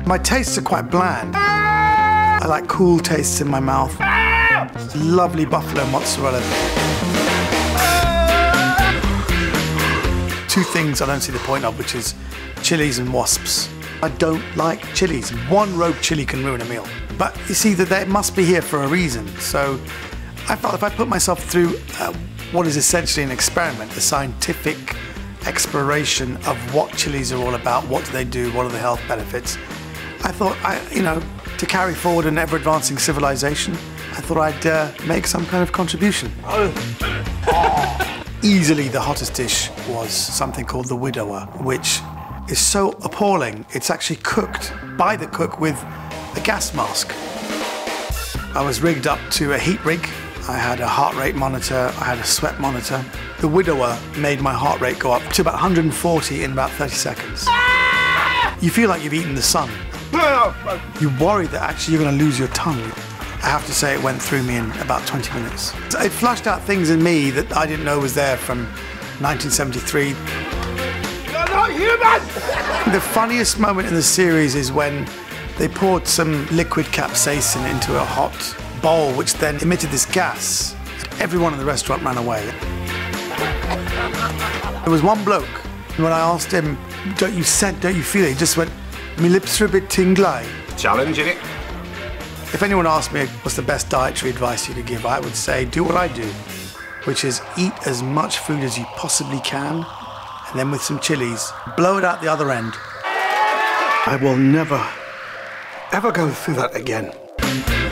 My tastes are quite bland. I like cool tastes in my mouth. Lovely buffalo mozzarella. Two things I don't see the point of, which is chilies and wasps. I don't like chilies. One rogue chili can ruin a meal. But you see that they must be here for a reason. So I felt if I put myself through what is essentially an experiment, a scientific exploration of what chilies are all about, what do they do, what are the health benefits, I thought, to carry forward an ever-advancing civilization, I thought I'd make some kind of contribution. Easily the hottest dish was something called the widower, which is so appalling, it's actually cooked by the cook with a gas mask. I was rigged up to a heat rig. I had a heart rate monitor, I had a sweat monitor. The widower made my heart rate go up to about 140 in about 30 seconds. You feel like you've eaten the sun. You worry that actually you're going to lose your tongue. I have to say it went through me in about 20 minutes. It flushed out things in me that I didn't know was there from 1973. You're not human! The funniest moment in the series is when they poured some liquid capsaicin into a hot bowl, which then emitted this gas. Everyone in the restaurant ran away. There was one bloke, and when I asked him, don't you feel it? He just went, "Me lips are a bit tingly." Challenge, innit? If anyone asked me what's the best dietary advice you could give, I would say do what I do, which is eat as much food as you possibly can, and then with some chilies, blow it out the other end. I will never, ever go through that again.